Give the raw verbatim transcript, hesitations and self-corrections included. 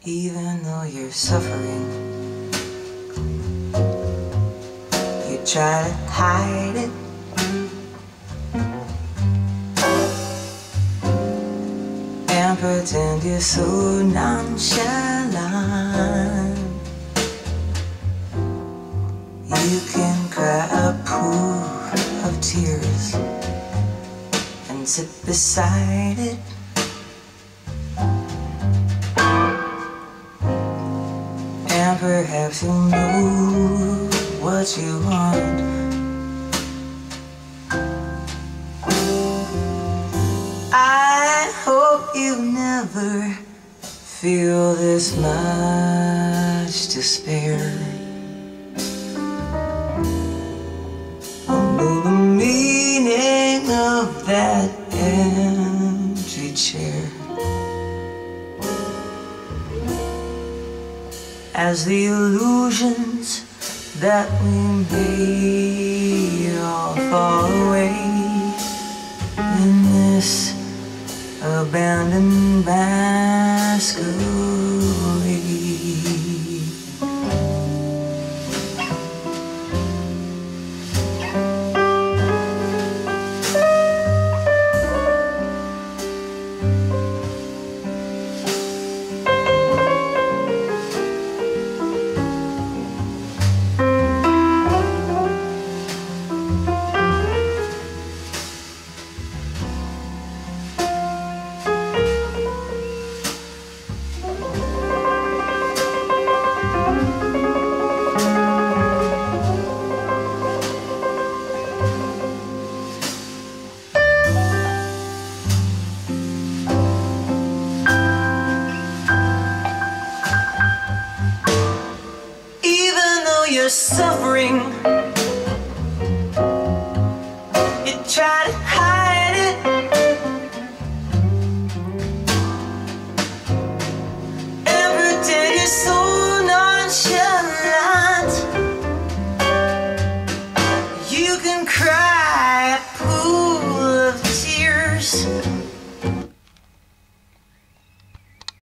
Even though you're suffering, you try to hide it. And pretend you're so nonchalant. You can cry a pool of tears and sit beside it. And perhaps you'll know what you want. I hope you never feel this much despair. I'll know the meaning of that empty chair. As the illusions that we made all fall away in this abandoned masquerade.